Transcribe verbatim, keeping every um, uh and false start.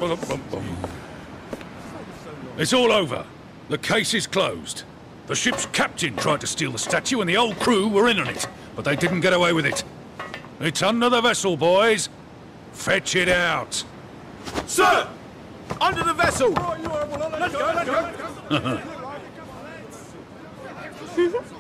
It's all over. The case is closed. The ship's captain tried to steal the statue and the whole crew were in on it, but they didn't get away with it. It's under the vessel, boys. Fetch it out. Sir! Under the vessel! Let's go, let's go!